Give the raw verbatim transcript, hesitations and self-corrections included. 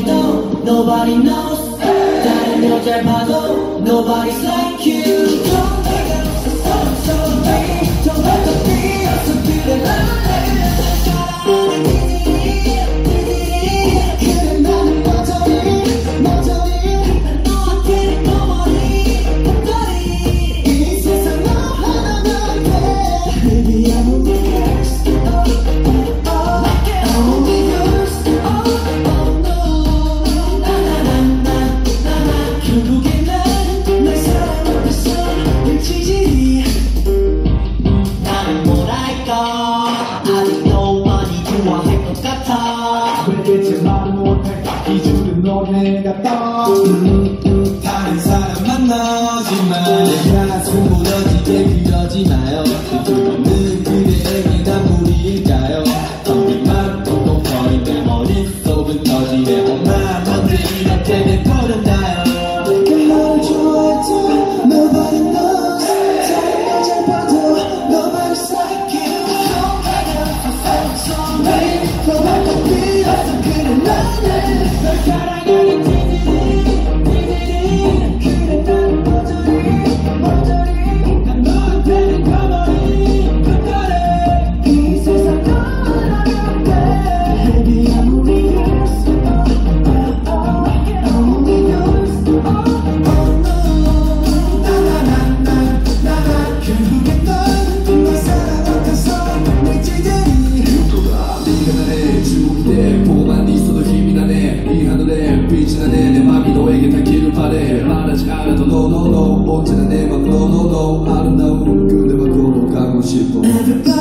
해도 nobody knows. 다른 여자를 봐도 nobody's like you. Don't make it so sorry. Don't let the feel so good. 그래 나는 머저리 머저리 너한테는 너머리 머저리 이 세상 너 하나만 돼. Baby I'm only yours. Oh, oh, I'm only yours. Oh, oh no. 나나나나나나 결국엔 난 널 사랑 앞에서 미치지. 나는 뭐랄까 아직도 많이 좋아할 것 같아. 왜 대체 말을 못할까 기준은 너네 같다. 음, 음, 다른 사람 만나지만 내 가슴 무너지게 그러지 마요. 그거는 그대에게 난 무리일까요? 덤비만 톡톡 터진 내 머릿속은 터지네. 엄마 언제 이렇게 돼버렸나요? 내가 너를 좋아했죠. Nobody knows. 다른 여자를 봐도 nobody's like you. Don't make it so sorry. 너만 꼭 빌었어. 그래 나는 널 사랑하는 티지리 티지리. 그래 나는 머저리 머저리 난 너한테는 가만히 끝까래. 이 세상 하나만 돼. Baby I'm only yours. Oh, oh, oh. I'm only yours. Oh, oh no. 나나나나나나 결국엔 넌널 사랑 앞에서 미치지. 누가 네가 나네 죽을 때 보고만 있어도 힘이 나네. 이 하늘에 빛이 나네. 내 맘이 너에게 닿기를 바래. 말하지 않아도 no no no 언제나 내 맘 no no no 아름다운 그대와 걸어가고 싶어.